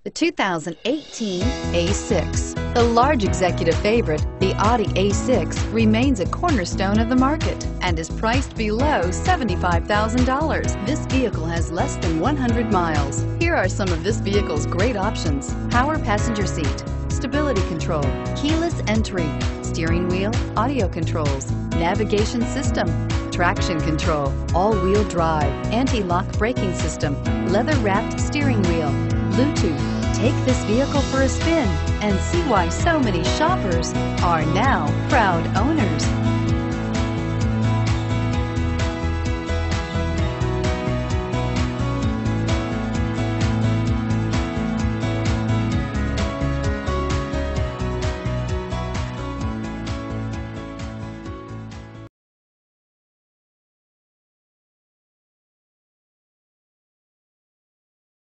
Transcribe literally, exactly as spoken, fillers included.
The two thousand eighteen A six. The large executive favorite, the Audi A six, remains a cornerstone of the market and is priced below seventy-five thousand dollars. This vehicle has less than one hundred miles. Here are some of this vehicle's great options: power passenger seat, stability control, keyless entry, steering wheel audio controls, navigation system, traction control, all-wheel drive, anti-lock braking system, leather-wrapped steering wheel, Bluetooth. Take this vehicle for a spin and see why so many shoppers are now proud owners.